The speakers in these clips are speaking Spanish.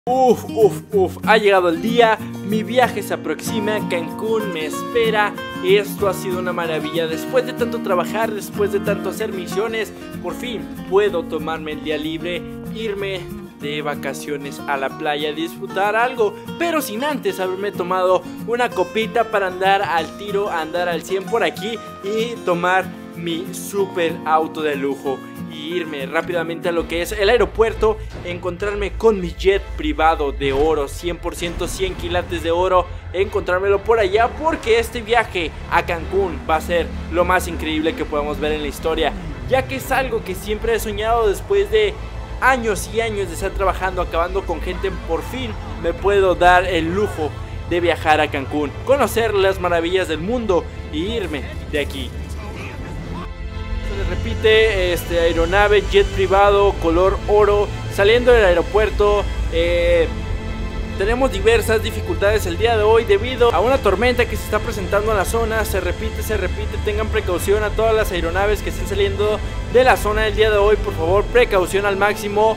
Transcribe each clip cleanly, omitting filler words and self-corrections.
Ha llegado el día, mi viaje se aproxima, Cancún me espera. Esto ha sido una maravilla, después de tanto trabajar, después de tanto hacer misiones, por fin puedo tomarme el día libre, irme de vacaciones a la playa, disfrutar algo, pero sin antes haberme tomado una copita para andar al tiro, andar al 100 por aquí y tomar mi super auto de lujo y irme rápidamente a lo que es el aeropuerto, encontrarme con mi jet privado de oro, 100%, 100 quilates de oro, encontrármelo por allá, porque este viaje a Cancún va a ser lo más increíble que podamos ver en la historia, ya que es algo que siempre he soñado después de años y años de estar trabajando, acabando con gente. Por fin me puedo dar el lujo de viajar a Cancún, conocer las maravillas del mundo y irme de aquí. Se repite, aeronave, jet privado, color oro, saliendo del aeropuerto. Tenemos diversas dificultades el día de hoy debido a una tormenta que se está presentando en la zona. Se repite, tengan precaución a todas las aeronaves que estén saliendo de la zona el día de hoy, por favor, precaución al máximo.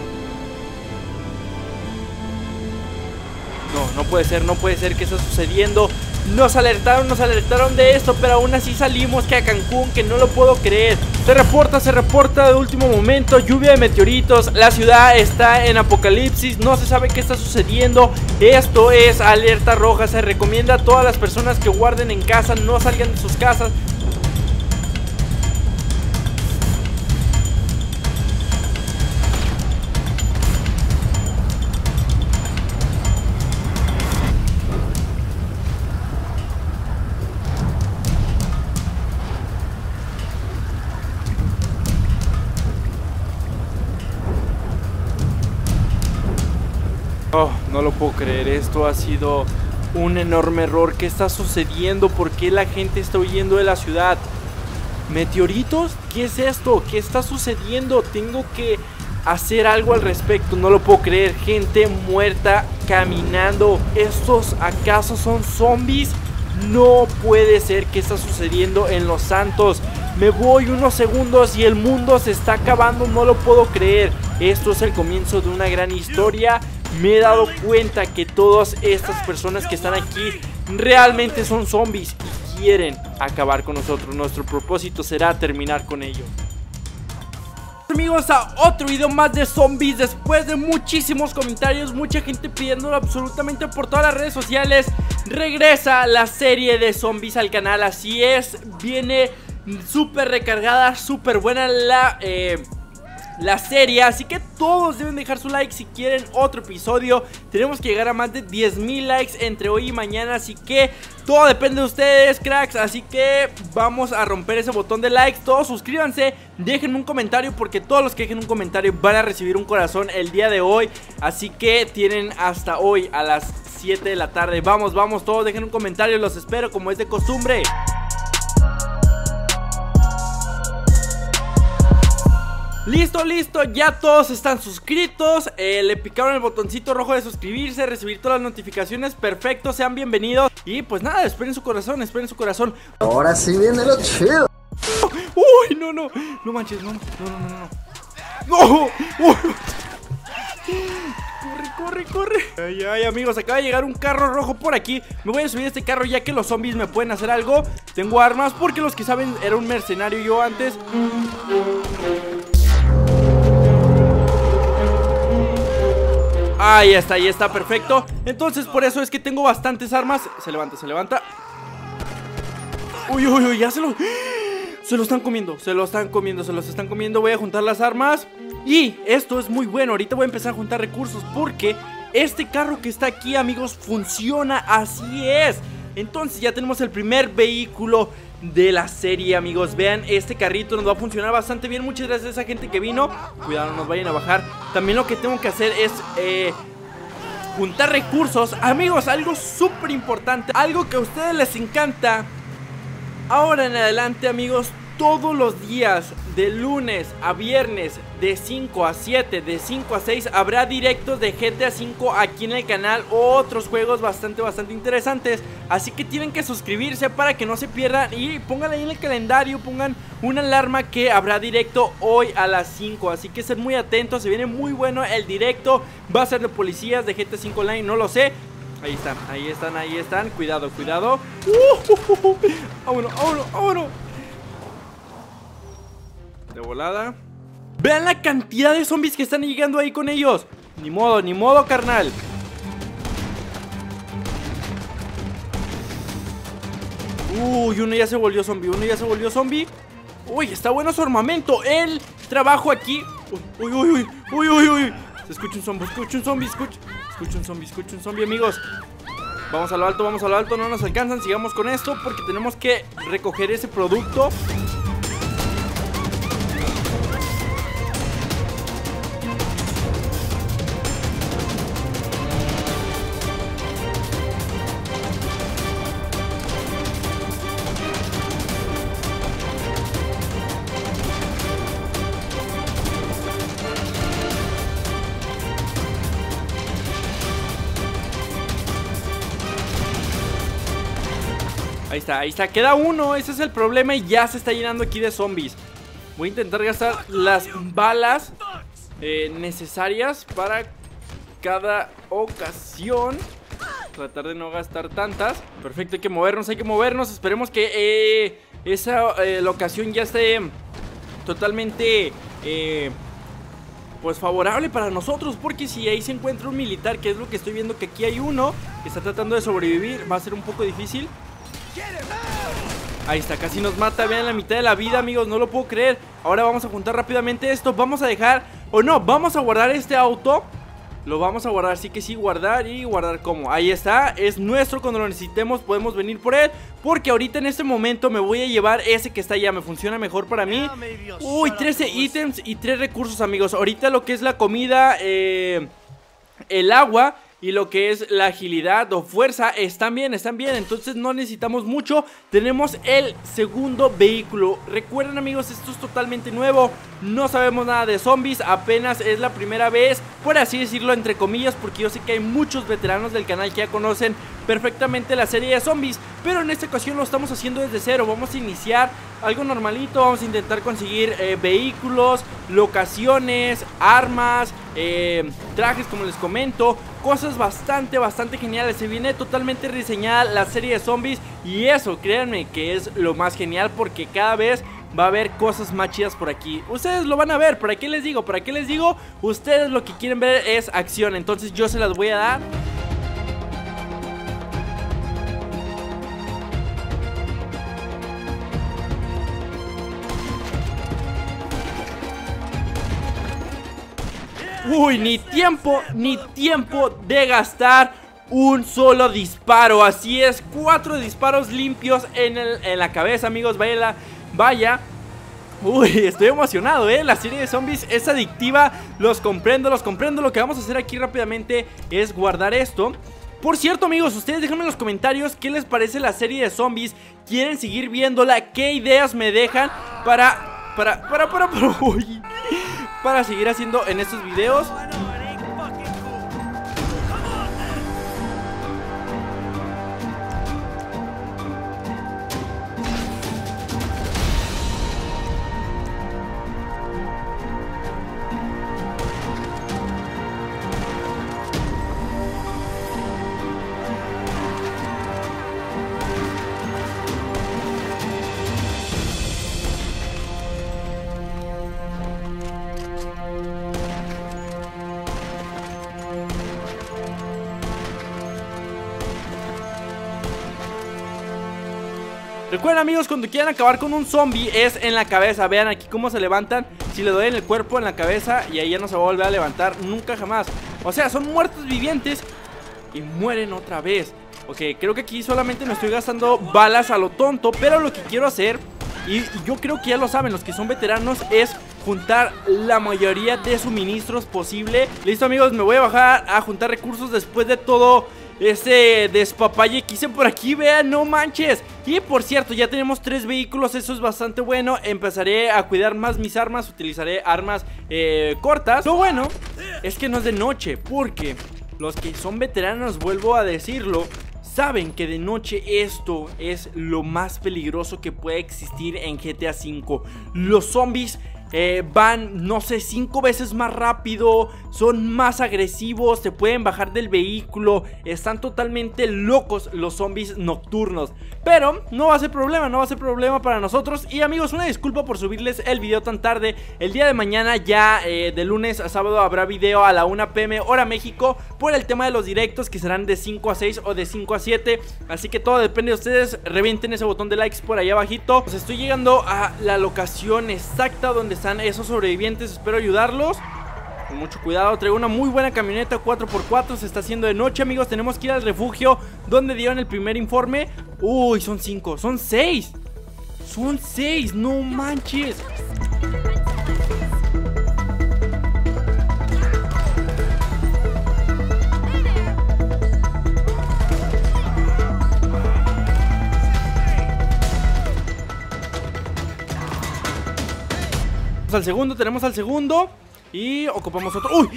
No puede ser que está sucediendo. Nos alertaron de esto, pero aún así salimos que a Cancún, que no lo puedo creer. Se reporta de último momento, lluvia de meteoritos, la ciudad está en apocalipsis, no se sabe qué está sucediendo. Esto es alerta roja, se recomienda a todas las personas que guarden en casa, no salgan de sus casas. No lo puedo creer, esto ha sido un enorme error. ¿Qué está sucediendo? ¿Por qué la gente está huyendo de la ciudad? ¿Meteoritos? ¿Qué es esto? ¿Qué está sucediendo? Tengo que hacer algo al respecto, no lo puedo creer. Gente muerta caminando. ¿Estos acaso son zombies? No puede ser. ¿Qué está sucediendo en Los Santos? Me voy unos segundos y el mundo se está acabando, no lo puedo creer. Esto es el comienzo de una gran historia. Me he dado cuenta que todas estas personas que están aquí realmente son zombies y quieren acabar con nosotros. Nuestro propósito será terminar con ellos. Amigos, a otro video más de zombies. Después de muchísimos comentarios, mucha gente pidiéndolo absolutamente por todas las redes sociales, regresa la serie de zombies al canal. Así es, viene súper recargada, súper buena la serie, así que todos deben dejar su like si quieren otro episodio. Tenemos que llegar a más de 10,000 likes entre hoy y mañana, así que todo depende de ustedes, cracks. Así que vamos a romper ese botón de likes. Todos suscríbanse, dejen un comentario, porque todos los que dejen un comentario van a recibir un corazón el día de hoy. Así que tienen hasta hoy a las 7 de la tarde. Vamos, todos dejen un comentario, los espero como es de costumbre. Listo, ya todos están suscritos, le picaron el botoncito rojo de suscribirse, recibir todas las notificaciones, perfecto, sean bienvenidos. Y pues nada, esperen su corazón. Ahora sí viene lo chido. Uy, no manches, no. Corre. Ay, amigos, acaba de llegar un carro rojo por aquí. Me voy a subir a este carro ya que los zombies me pueden hacer algo. Tengo armas porque los que saben era un mercenario yo antes. Ahí está, perfecto. Entonces por eso es que tengo bastantes armas. Se levanta. Uy, ya se lo están comiendo. Se los están comiendo. Voy a juntar las armas. Y esto es muy bueno. Ahorita voy a empezar a juntar recursos, porque este carro que está aquí, amigos, funciona. Así es. Entonces ya tenemos el primer vehículo de la serie, amigos. Vean, este carrito nos va a funcionar bastante bien. Muchas gracias a esa gente que vino. Cuidado, no nos vayan a bajar. También lo que tengo que hacer es juntar recursos. Amigos, algo súper importante, algo que a ustedes les encanta. Ahora en adelante, amigos, todos los días, de lunes a viernes, de 5 a 7, de 5 a 6, habrá directos de GTA V aquí en el canal. Otros juegos bastante interesantes. Así que tienen que suscribirse para que no se pierdan. Y pongan ahí en el calendario, pongan una alarma que habrá directo hoy a las 5. Así que estén muy atentos, se viene muy bueno el directo. Va a ser de policías, de GTA V Online, no lo sé. Ahí están, cuidado. Vámonos. De volada. Vean la cantidad de zombies que están llegando ahí con ellos. Ni modo, carnal. Uy, uno ya se volvió zombie. Uy, está bueno su armamento. El trabajo aquí. Uy. Se escucha un zombie, amigos. Vamos a lo alto, no nos alcanzan. Sigamos con esto porque tenemos que recoger ese producto. Ahí está, queda uno, ese es el problema y ya se está llenando aquí de zombies. Voy a intentar gastar las balas necesarias para cada ocasión. Tratar de no gastar tantas. Perfecto, hay que movernos. Esperemos que esa locación ya esté totalmente pues favorable para nosotros. Porque si ahí se encuentra un militar, que es lo que estoy viendo, que aquí hay uno que está tratando de sobrevivir, va a ser un poco difícil. Ahí está, casi nos mata, vean la mitad de la vida, amigos, no lo puedo creer. Ahora vamos a juntar rápidamente esto, vamos a dejar, o no, vamos a guardar este auto. Lo vamos a guardar, sí que sí, guardar y guardar como. Ahí está, es nuestro, cuando lo necesitemos podemos venir por él. Porque ahorita en este momento me voy a llevar ese que está allá, me funciona mejor para mí. Uy, 13 ítems y 3 recursos, amigos. Ahorita lo que es la comida, el agua y lo que es la agilidad o fuerza están bien, entonces no necesitamos mucho. Tenemos el segundo vehículo. Recuerden, amigos, esto es totalmente nuevo. No sabemos nada de zombies, apenas es la primera vez, por así decirlo, entre comillas, porque yo sé que hay muchos veteranos del canal que ya conocen perfectamente la serie de zombies, pero en esta ocasión lo estamos haciendo desde cero. Vamos a iniciar algo normalito, vamos a intentar conseguir vehículos, locaciones, armas, trajes, como les comento, cosas bastante geniales. Se viene totalmente rediseñada la serie de zombies y eso, créanme que es lo más genial, porque cada vez va a haber cosas más chidas por aquí. Ustedes lo van a ver, ¿para qué les digo? Ustedes lo que quieren ver es acción, entonces yo se las voy a dar. Uy, ni tiempo de gastar un solo disparo. Así es, 4 disparos limpios en la cabeza, amigos. Vaya. Uy, estoy emocionado, la serie de zombies es adictiva. Los comprendo. Lo que vamos a hacer aquí rápidamente es guardar esto. Por cierto, amigos, ustedes déjenme en los comentarios qué les parece la serie de zombies. ¿Quieren seguir viéndola? ¿Qué ideas me dejan para seguir haciendo en estos videos? Recuerden, amigos, cuando quieran acabar con un zombie es en la cabeza. Vean aquí cómo se levantan. Si le doy en el cuerpo, en la cabeza, y ahí ya no se va a volver a levantar nunca jamás. O sea, son muertos vivientes y mueren otra vez. Ok, creo que aquí solamente me estoy gastando balas a lo tonto, pero lo que quiero hacer, y yo creo que ya lo saben los que son veteranos, es juntar la mayoría de suministros posible. Listo, amigos, me voy a bajar a juntar recursos después de todo ese despapalle que hice por aquí, vean, no manches. Y por cierto, ya tenemos 3 vehículos, eso es bastante bueno. Empezaré a cuidar más mis armas, utilizaré armas cortas. Lo bueno es que no es de noche, porque los que son veteranos, vuelvo a decirlo, saben que de noche esto es lo más peligroso que puede existir en GTA V. Los zombies van, no sé, 5 veces más rápido, son más agresivos, se pueden bajar del vehículo, están totalmente locos los zombies nocturnos. Pero no va a ser problema, no va a ser problema para nosotros. Y amigos, una disculpa por subirles el video tan tarde. El día de mañana ya de lunes a sábado habrá video a la 1 PM hora México, por el tema de los directos que serán de 5 a 6 o de 5 a 7. Así que todo depende de ustedes, revienten ese botón de likes por allá abajito. Pues estoy llegando a la locación exacta donde están esos sobrevivientes, espero ayudarlos. Con mucho cuidado, traigo una muy buena camioneta 4x4, se está haciendo de noche, amigos. Tenemos que ir al refugio donde dieron el primer informe. Uy, son 5, son 6. Son 6, no manches. Al segundo, tenemos al segundo. Y ocupamos otro. ¡Uy!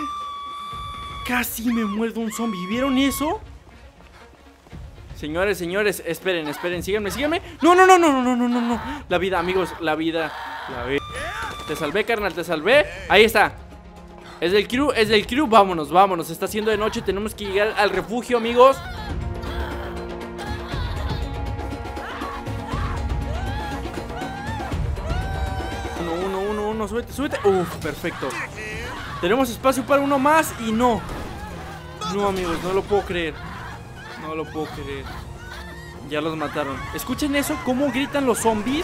Casi me muerdo un zombie. ¿Vieron eso? Señores, señores, esperen, esperen, síganme, síganme. No, no, no, no, no, no, no, no. La vida, amigos, la vida. Te salvé, carnal, te salvé. Ahí está. Es del crew, es del crew. Vámonos, vámonos. Está haciendo de noche, tenemos que llegar al refugio, amigos. Uno, súbete, súbete. Uf, perfecto. Tenemos espacio para uno más y no. No, amigos, no lo puedo creer. No lo puedo creer. Ya los mataron. ¿Escuchen eso? ¿Cómo gritan los zombies?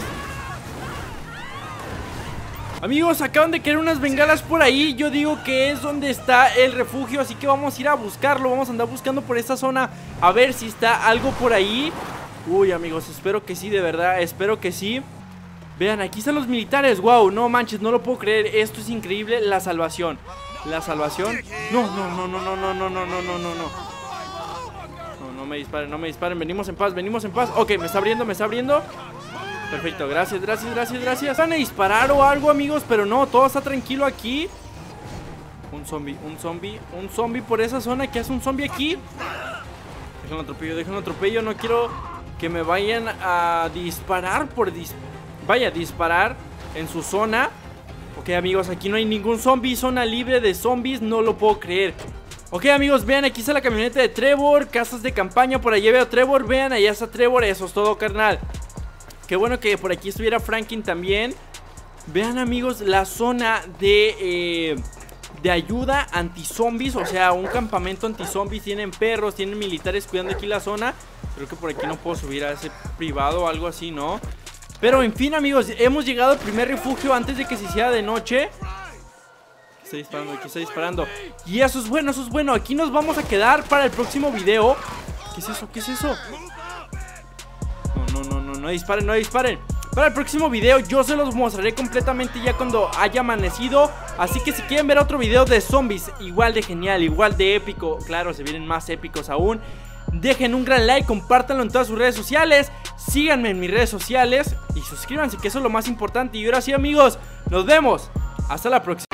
Amigos, acaban de caer unas bengalas por ahí. Yo digo que es donde está el refugio, así que vamos a ir a buscarlo. Vamos a andar buscando por esta zona, a ver si está algo por ahí. Uy, amigos, espero que sí, de verdad, espero que sí. Vean, aquí están los militares. Wow, no manches, no lo puedo creer. Esto es increíble, la salvación. La salvación. No, no, no, no, no, no, no, no, no, no, no. No, no me disparen, no me disparen. Venimos en paz, venimos en paz. Ok, me está abriendo, me está abriendo. Perfecto, gracias, gracias, gracias, gracias. Van a disparar o algo, amigos, pero no, todo está tranquilo aquí. Un zombie, un zombie, un zombie por esa zona. ¿Qué hace un zombie aquí? Déjenlo atropello, déjenlo atropello. No quiero que me vayan a disparar por disparar en su zona. Ok, amigos, aquí no hay ningún zombie. Zona libre de zombies, no lo puedo creer. Ok, amigos, vean, aquí está la camioneta de Trevor. Casas de campaña, por allá veo a Trevor. Vean, allá está Trevor, eso es todo, carnal. Qué bueno que por aquí estuviera Franklin también. Vean, amigos, la zona de ayuda anti-zombies. O sea, un campamento anti-zombies. Tienen perros, tienen militares cuidando aquí la zona. Creo que por aquí no puedo subir a ese privado o algo así, ¿no? Pero en fin, amigos, hemos llegado al primer refugio antes de que se hiciera de noche. Está disparando, aquí está disparando. Y eso es bueno, eso es bueno. Aquí nos vamos a quedar para el próximo video. ¿Qué es eso? ¿Qué es eso? No, no, no, no, no disparen, no disparen. Para el próximo video yo se los mostraré completamente ya cuando haya amanecido. Así que si quieren ver otro video de zombies igual de genial, igual de épico, claro, se vienen más épicos aún, dejen un gran like, compártanlo en todas sus redes sociales, síganme en mis redes sociales y suscríbanse, que eso es lo más importante. Y ahora sí, amigos, nos vemos, hasta la próxima.